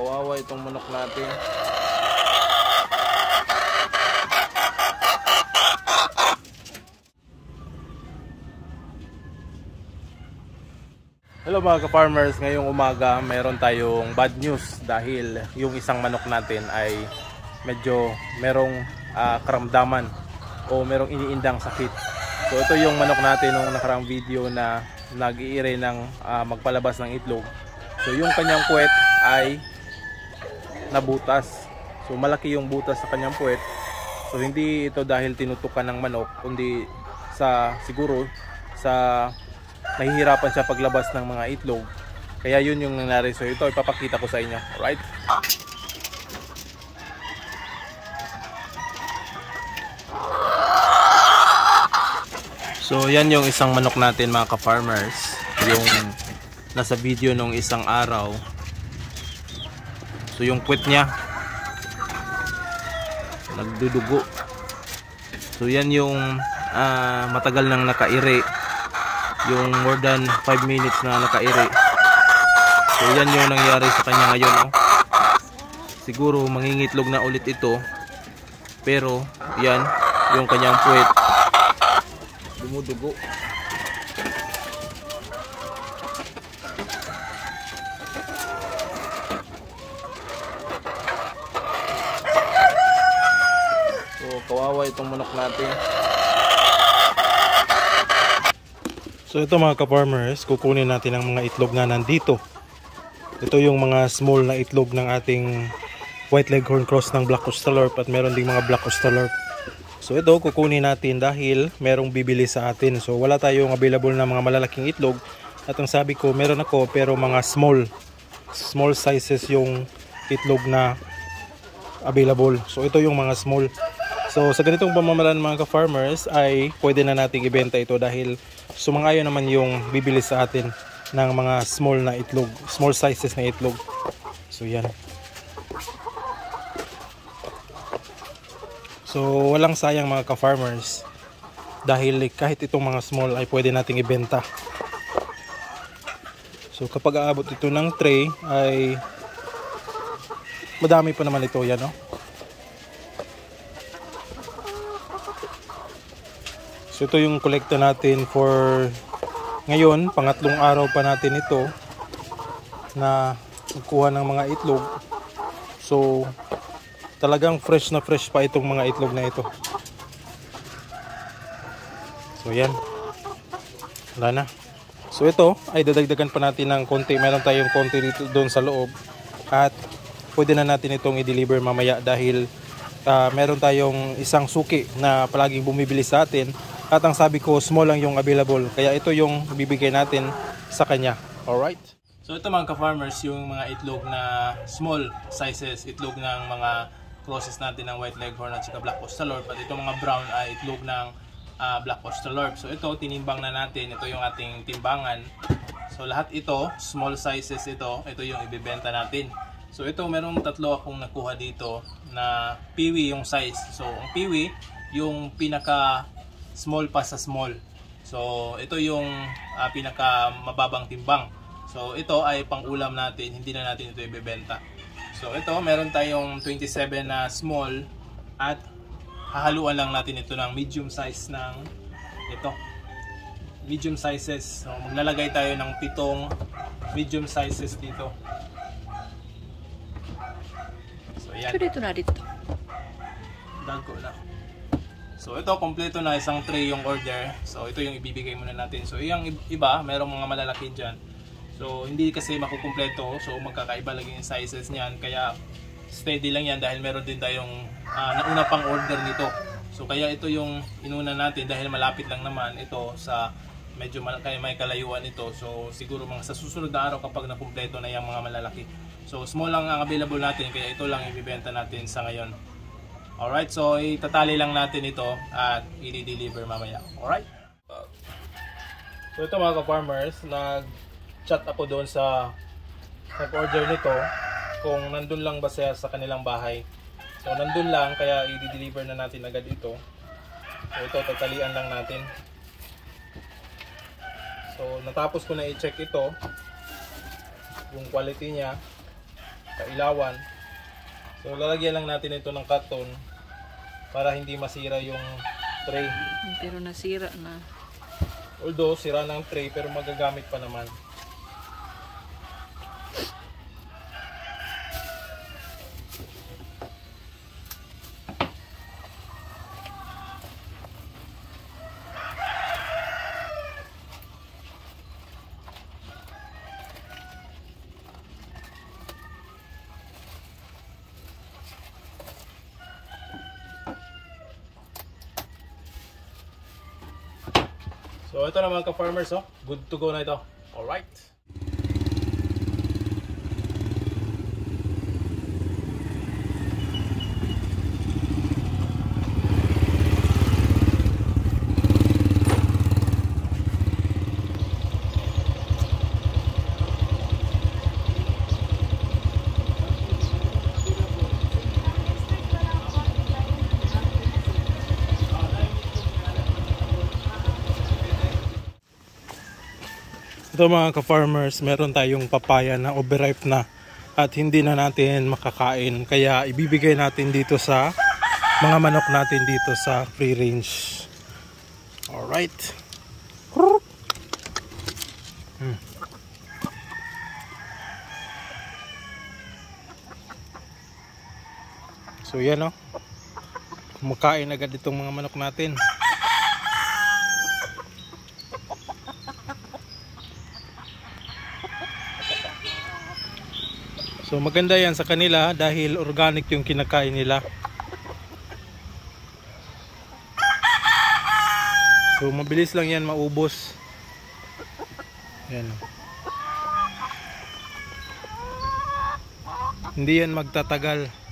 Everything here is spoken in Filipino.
kawawa itong manok natin. Hello mga ka-farmers, ngayong umaga mayroon tayong bad news dahil yung isang manok natin ay medyo merong karamdaman o merong iniindang sakit. So ito yung manok natin nung nakarang video na nag-iire ng magpalabas ng itlog. So yung kanyang puwet ay nabutas. So malaki yung butas sa kanyang puwet. So hindi ito dahil tinutukan ng manok, kundi siguro sa nahihirapan siya paglabas ng mga itlog. Kaya yun yung nangyari. So ito ipapakita ko sa inyo. Alright? So yan yung isang manok natin mga ka-farmers. Yung nasa video nung isang araw. So yung puwet niya nagdudugo. So yan yung matagal nang nakaire. Yung more than 5 minutes na nakaire. So yan yung nangyari sa kanya ngayon, oh. Siguro mangingitlog na ulit ito. Pero yan yung kanyang puwet dumudugo. So kawawa itong manok natin. So ito mga ka-farmers, kukunin natin ang mga itlog na nandito. Ito yung mga small na itlog ng ating white leghorn cross ng black Australorp at meron ding mga black Australorp. So ito kukunin natin dahil merong bibili sa atin. So wala tayong available na mga malalaking itlog. At ang sabi ko meron ako pero mga small sizes yung itlog na available. So ito yung mga small. So sa ganitong pamamaraan mga ka-farmers ay pwede na nating ibenta ito dahil sumangayon naman yung bibili sa atin ng mga small na itlog, small sizes na itlog. So yan. So walang sayang mga ka-farmers dahil kahit itong mga small ay pwede nating ibenta. So kapag aabot ito ng tray ay madami pa naman ito, yan, no? So ito yung kolekta natin for ngayon, pangatlong araw pa natin ito na magkuha ng mga itlog. So talagang fresh na fresh pa itong mga itlog na ito. So yan, wala na. So ito ay dadagdagan pa natin ng konti. Meron tayong konti dito doon sa loob at pwede na natin itong i-deliver mamaya dahil meron tayong isang suki na palaging bumibili sa atin. At ang sabi ko, small lang yung available. Kaya ito yung bibigay natin sa kanya. Alright? So ito mga ka-farmers, yung mga itlog na small sizes, itlog ng mga crosses natin ng white leghorn at saka black Australorp. At itong mga brown ay itlog ng black Australorp. So ito, tinimbang na natin. Ito yung ating timbangan. So lahat ito, small sizes ito. Ito yung ibibenta natin. So ito, merong tatlo akong nakuha dito na piwi yung size. So ang piwi, yung pinaka small pa sa small. So ito yung pinaka mababang timbang. So ito ay pang-ulam natin, hindi na natin ito ibebenta. So ito meron tayong 27 na small at hahaluan lang natin ito ng medium size ng ito. Medium sizes. So maglalagay tayo ng 7 medium sizes dito. So yan. Dito na dito. Dago na. So ito, kompleto na, isang tray yung order. So ito yung ibibigay muna natin. So yung iba, merong mga malalaki dyan. So hindi kasi makukumpleto. So magkakaiba lang yung sizes niyan. Kaya steady lang yan dahil meron din tayong nauna pang order nito. So kaya ito yung inuna natin dahil malapit lang naman ito sa medyo may kalayuan ito. So siguro mga sa susunod na araw kapag nakumpleto na yung mga malalaki. So small lang ang available natin. Kaya ito lang ibibenta natin sa ngayon. Alright, so itatali lang natin ito at i-deliver mamaya. Alright? So ito mga ka-farmers, nag-chat ako doon sa nag-order nito kung nandun lang ba siya sa kanilang bahay. So nandun lang, kaya i-deliver na natin agad ito. So ito, tatalian lang natin. So natapos ko na i-check ito, yung quality niya. kailawan. So lalagyan lang natin ito ng karton para hindi masira yung tray. Pero nasira na. Although sira na ang tray pero magagamit pa naman. So ito na mga ka-farmers, oh. Good to go na ito. Alright. Ito mga ka-farmers, meron tayong papaya na overripe na at hindi na natin makakain. Kaya ibibigay natin dito sa mga manok natin dito sa free range. Alright. So yan, oh. Kumakain agad itong mga manok natin. So maganda yan sa kanila dahil organic yung kinakain nila. So mabilis lang yan maubos. Yan. Hindi yan magtatagal.